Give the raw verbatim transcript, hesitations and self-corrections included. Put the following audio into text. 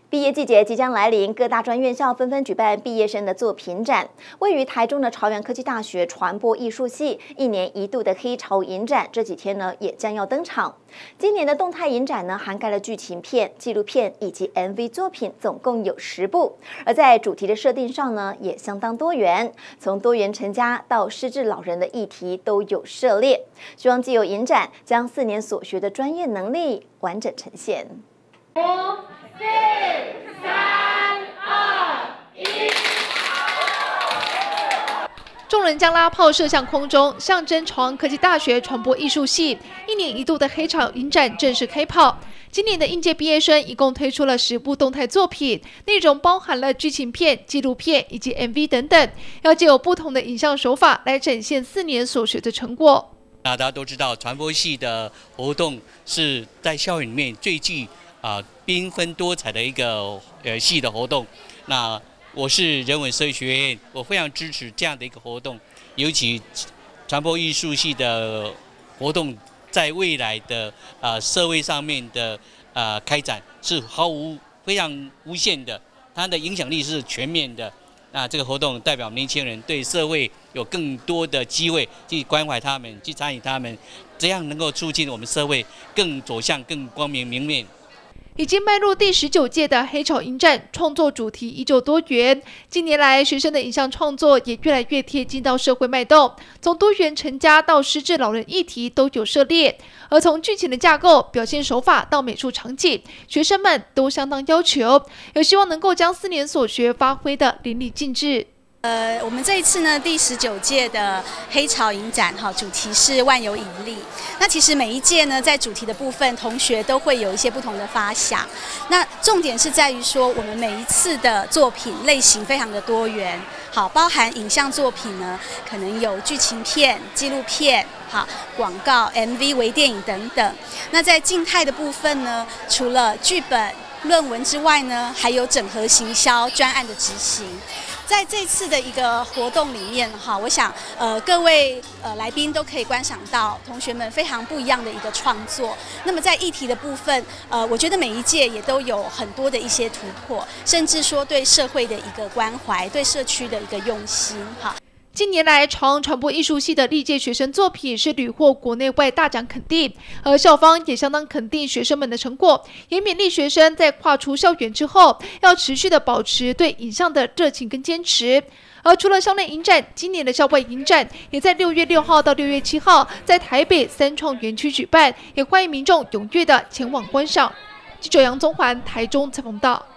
毕业季节即将来临，各大专院校纷纷举办毕业生的作品展。位于台中的朝阳科技大学传播艺术系一年一度的黑潮影展，这几天呢也将要登场。今年的动态影展呢，涵盖了剧情片、纪录片以及 M V 作品，总共有十部。而在主题的设定上呢，也相当多元，从多元成家到失智老人的议题都有涉猎。希望藉由影展，将四年所学的专业能力完整呈现。五、四、三、二、一。 众人将拉炮射向空中，象征朝阳科技大学传播艺术系一年一度的黑潮影展正式开跑。今年的应届毕业生一共推出了十部动态作品，内容包含了剧情片、纪录片以及 M V 等等，要借由不同的影像手法来展现四年所学的成果。 那大家都知道，传播系的活动是在校园里面最具啊，缤纷多彩的一个呃系的活动。那我是人文社会学院，我非常支持这样的一个活动，尤其传播艺术系的活动，在未来的呃社会上面的呃开展是毫无非常无限的，它的影响力是全面的。那这个活动代表年轻人对社会有更多的机会去关怀他们，去参与他们，这样能够促进我们社会更走向更光明明面。 已经迈入第十九届的黑潮影展，创作主题依旧多元。近年来，学生的影像创作也越来越贴近到社会脉动，从多元成家到失智老人议题都有涉猎。而从剧情的架构、表现手法到美术场景，学生们都相当要求，有希望能够将四年所学发挥得淋漓尽致。 呃，我们这一次呢，第十九届的黑潮影展哈，主题是万有引力。那其实每一届呢，在主题的部分，同学都会有一些不同的发想。那重点是在于说，我们每一次的作品类型非常的多元，好，包含影像作品呢，可能有剧情片、纪录片、好广告、M V、微电影等等。那在静态的部分呢，除了剧本、论文之外呢，还有整合行销专案的执行。在这次的一个活动里面哈，我想呃各位呃来宾都可以观赏到同学们非常不一样的一个创作。那么在议题的部分，呃，我觉得每一届也都有很多的一些突破，甚至说对社会的一个关怀，对社区的一个用心哈。 近年来，朝阳传播艺术系的历届学生作品是屡获国内外大奖肯定，而校方也相当肯定学生们的成果，也勉励学生在跨出校园之后，要持续的保持对影像的热情跟坚持。而除了校内影展，今年的校外影展也在六月六号到六月七号在台北三创园区举办，也欢迎民众踊跃的前往观赏。记者杨宗环台中采访到。